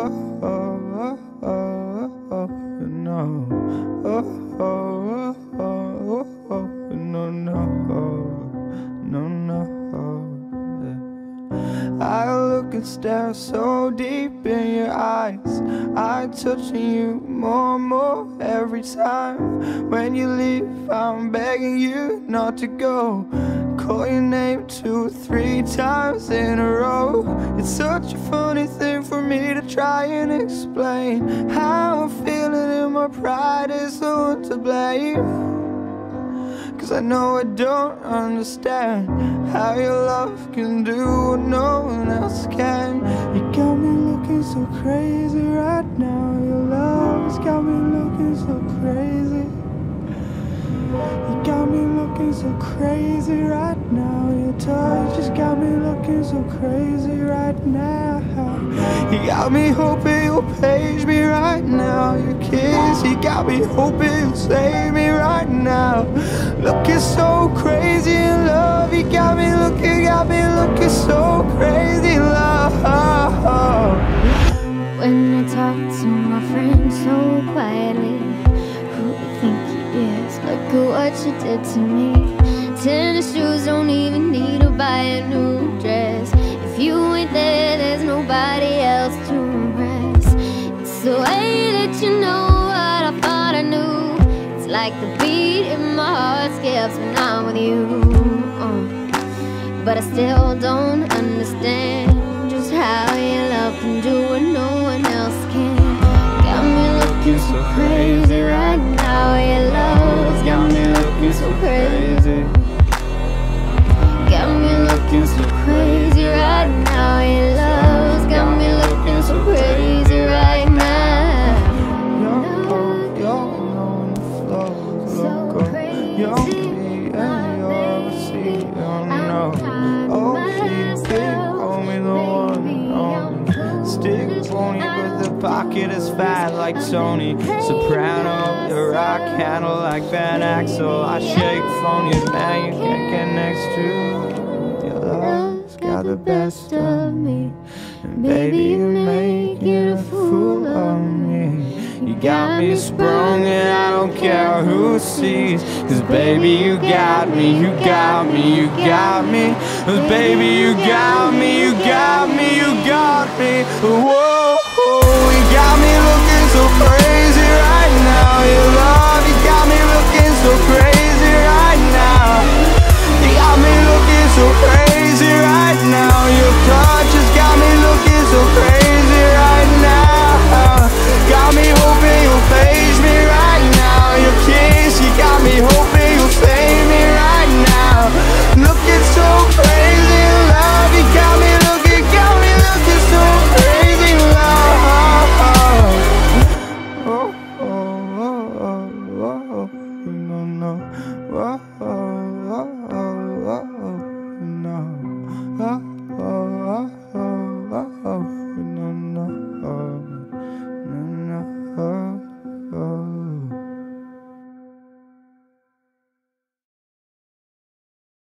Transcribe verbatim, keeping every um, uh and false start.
oh, oh, oh, oh, no. Oh, oh, oh, oh, oh, no, no, no, no. I look and stare so deep in your eyes. I'm touching you more and more every time. When you leave, I'm begging you not to go. Call your name two or three times in a row. It's such a funny thing for me to try and explain how I'm feeling, and my pride is the one to blame. Cause I know I don't understand how your love can do what no one else can. You got me looking so crazy right now. Your love's got me looking so crazy. You got me looking so crazy right now. Your touch just got me looking so crazy right now. You got me hoping you'll page me right now. Your kiss, you got me hoping you'll save me right now. Looking so crazy in love. You got me looking, got me looking so crazy in love. When I talk to my friend so quietly, who do you think he is? Look at what you did to me. Tennis shoes don't even need to buy a new dress. If you ain't there, there's nobody else to impress. It's the way that you know what I thought I knew. It's like the beat in my heart skips when I'm with you. uh. But I still don't understand just how your love can do what no one else can. Got me looking so crazy right now. Your love's got me looking so crazy. Got me looking so crazy right now. Your love's got me looking so crazy right now. You're, you're on the floor, loco. You're me and you're the sea, oh no. Oh, keep it, only the one and only. Stick pony, but the pocket is fat like Tony Soprano. You rock handle like Van Axel. I shake phony, man, you can't get next to. Your love's got the best of me, and baby, you're making a fool of me. You got me sprung and I don't care who sees. Cause baby, you got me, you got me, you got me. Cause baby, you got me, you got me, you got me. Whoa, you got me looking so crazy.